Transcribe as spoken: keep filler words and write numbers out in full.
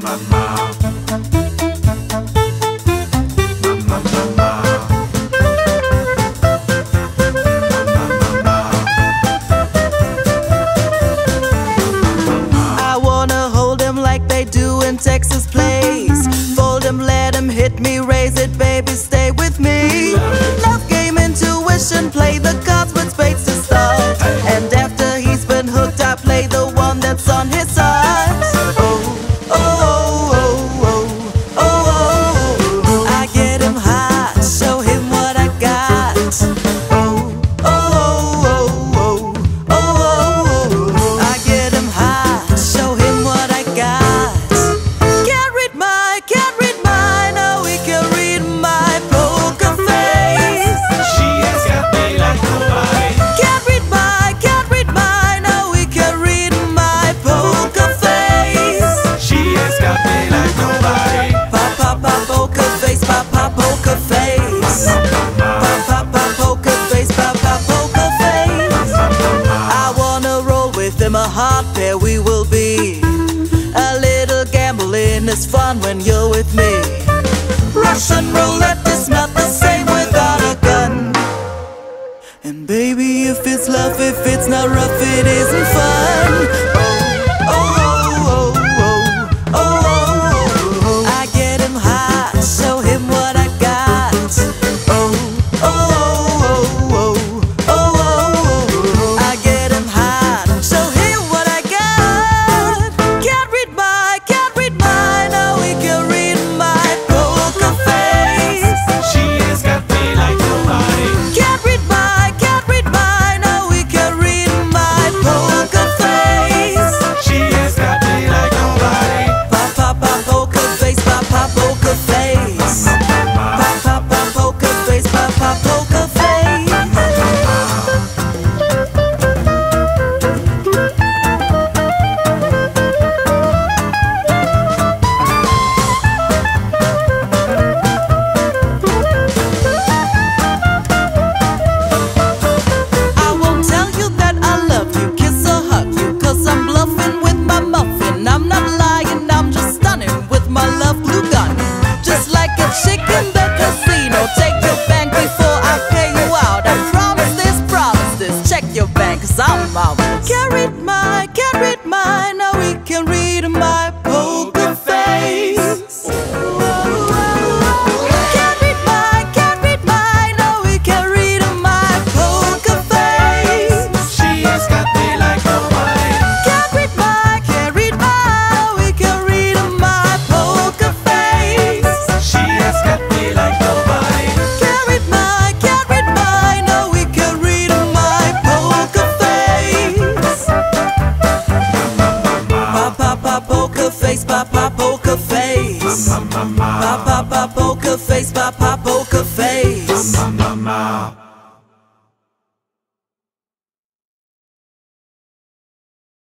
I wanna hold him like they do in Texas plays. Fold him, let him hit me, raise it, baby, stay with me. Love game, intuition, play the cards with spades to start. And after he's been hooked, I play the one that's on his side. Oh, oh, oh, oh, oh, oh, oh. I get him hot, show him what I got. Oh, oh, oh, oh, oh, oh, oh. I get him hot, show him what I got. Can't read my, can't read my, no, he can read my poker face. She has got me like nobody. Can't read my, can't read my, no, he can read my poker face. She has got me like nobody. Pop, pop, pop, poker face, pop, pop, poker face. Pop, pop, pop, poker face, pop, pop, poker face. I wanna roll with him, a hot pair we will be. A little gambling is fun when you're with me. Russian roulette is not the same without a gun. And baby, if it's love, if it's not rough, it isn't fun. Oh, oh, oh, oh, oh, oh, oh. I get him hot, show him what I got. Oh, oh, oh, oh, oh, oh, oh. I get him hot, show him what I got. Can't read my, can't read my, no, he can read my poker face. She has got me like nobody. Can't read my, can't read my, no, he can read my poker face. She has got me like nobody. Pop, pop, pop, poker face, pop, pop, poker face. Pop, pop, pop, poker face, pop, pop, poker face. I won't tell you that I love you, kiss or hug you, cause I'm bluffing with my muffin. I'm not lying, I'm just stunning with my love glue gun. Just like a chick in the casino, take your bank before I pay you out. I promise this, promise this, check your bank, cause I'm out. Can't read my, can't read my, no, he can read my poker face. Can't read my, can't read my, no, he can read my poker face. She has got me like nobody. Can't read my, can't read my, we can read my poker face. She has got me like nobody. Can't read my, can't read my, no, we can read my poker face. Pop, pop, pop, poker face, pop, pop, poker face. Pop, pop, pop, poker face, pop, pop, poker face.